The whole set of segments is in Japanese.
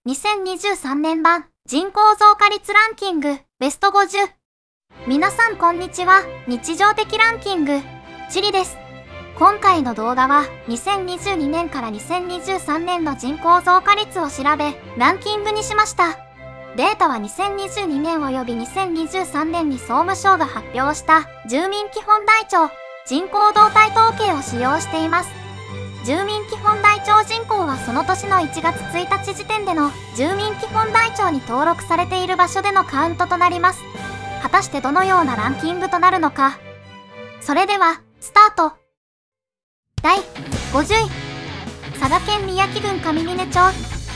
2023年版人口増加率ランキングベスト50。皆さんこんにちは。日常的ランキング、チリです。今回の動画は2022年から2023年の人口増加率を調べ、ランキングにしました。データは2022年及び2023年に総務省が発表した住民基本台帳、人口動態統計を使用しています。住民基本台帳人口はその年の1月1日時点での住民基本台帳に登録されている場所でのカウントとなります。果たしてどのようなランキングとなるのか。それでは、スタート。第50位。佐賀県宮城郡上峰町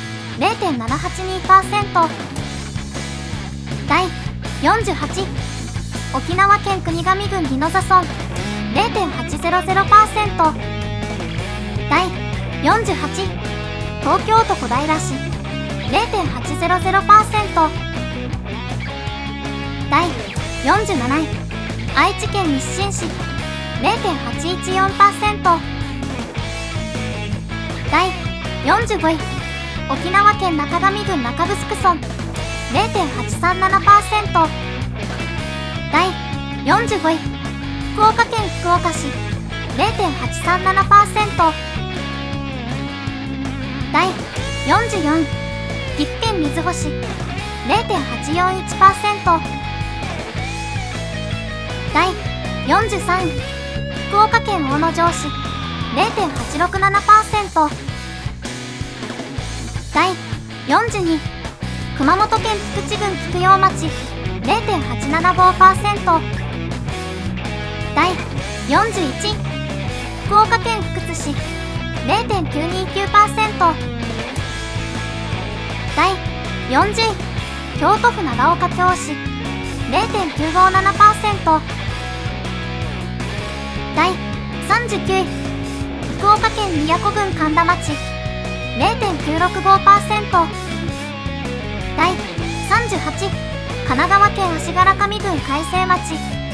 0.782%。第48位。沖縄県国頭郡宜野座村 0.800%。第48位。東京都小平市 0.800%。第47位。愛知県日進市 0.814%。第45位。沖縄県中上郡中城村 0.837%。第45位。福岡県福岡市 0.837%。第44位。岐阜県瑞穂市 0.841%。第43位。福岡県大野城市 0.867%。第42位。熊本県菊池郡菊陽町 0.875%。第41位。福岡県福津市 0.929%。第40位。京都府長岡京市 0.957%。第39位。福岡県宮古郡苅田町 0.965%。第38位。神奈川県足柄上郡開成町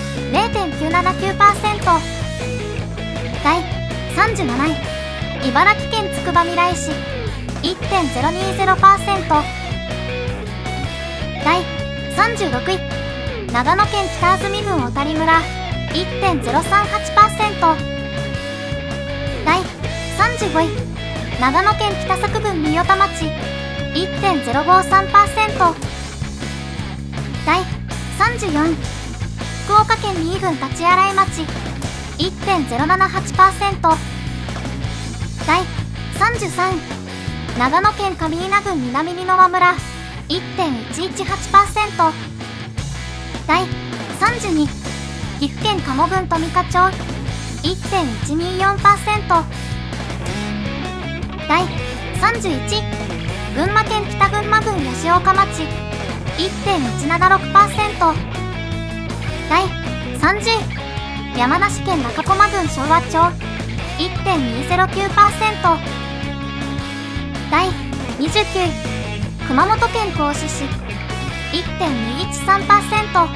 0.979%。第37位。茨城県つくばみらい市 1.020%。第36位。長野県北安住郡小谷村 1.038%。第35位。長野県北佐久郡御代田町 1.053%。第34位。福岡県三井郡立洗町 1.078%。第33位。長野県上伊那郡南箕輪村 1.118%。第32位。岐阜県加茂郡富加町 1.124%。第31位。群馬県北群馬郡吉岡町 1.176%。第30位。山梨県中駒郡昭和町 1.209%。第29位。熊本県合志市 1.213%。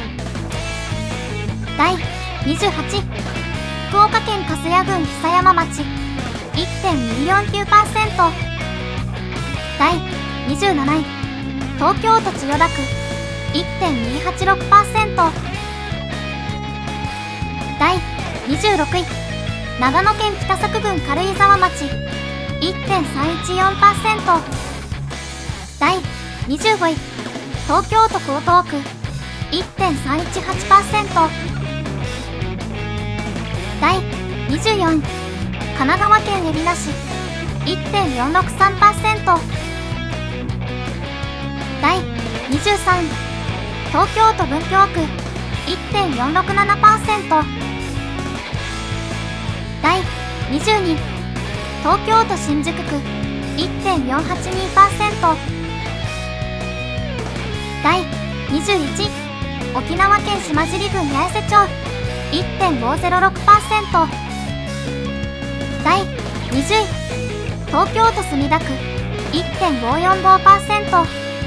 第28位。福岡県粕谷郡久山町 1.249%。第27位。東京都千代田区 1.286%。第26位。長野県北佐久郡軽井沢町 1.314%。第25位。東京都江東区 1.318%。第24位。神奈川県海老名市 1.463%。第23位。東京都文京区 1.467%。第22位。東京都新宿区 1.482%。第21位。沖縄県島尻郡八重瀬町 1.506%。第20位。東京都墨田区 1.545%。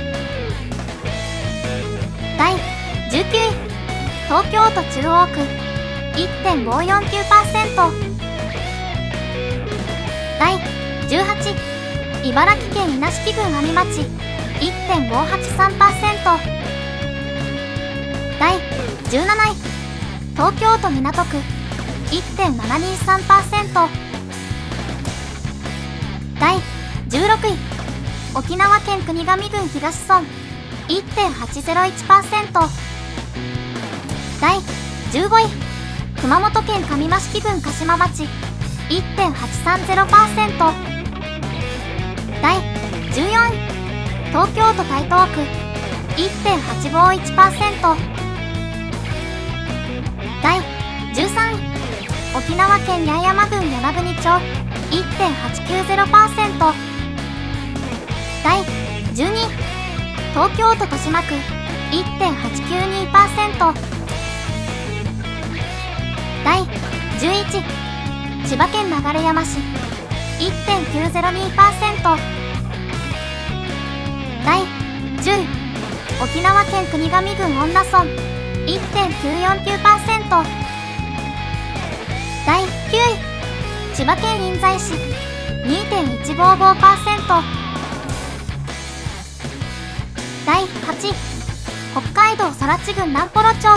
第19位。東京都中央区 1.549%。第18位。 茨城県稲敷郡阿見町 1.583%。 第17位、東京都港区 1.723%。 第16位、沖縄県国頭郡東村 1.801%。 第15位、熊本県上益城郡鹿島町 1.830%。 第14位、東京都台東区 1.851%。 第13位、沖縄県八重山郡与那国町 1.890%。 第12位、東京都豊島区 1.892%。 第11位、千葉県流山市 1.902%。 第10位、沖縄県国頭郡恩納村 1.949%。 第9位、千葉県印西市 2.155%。 第8位、北海道空知郡南幌町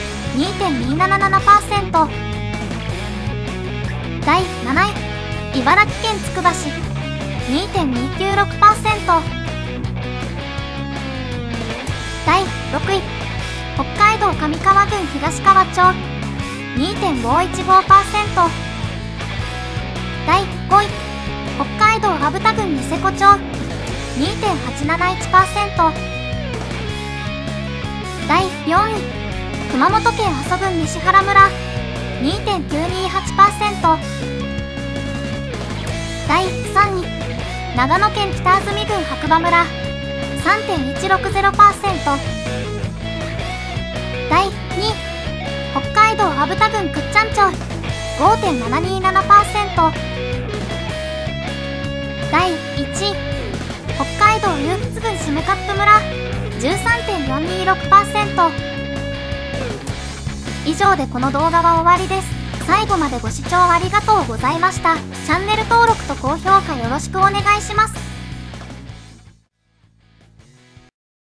2.277%。 第7位、茨城県つくば市 2.296%。 第6位、北海道上川郡東川町 2.515%。 第5位、北海道虻田郡ニセコ町 2.871%。 第4位、熊本県阿蘇郡西原村 2.928%。 第3位、長野県北安住郡白馬村 3.160%。 第2位、北海道虻田郡倶知安町 5.727%。 第1位、北海道勇払郡占冠村 13.426%。 以上でこの動画は終わりです。最後までご視聴ありがとうございました。チャンネル登録と高評価よろしくお願いします。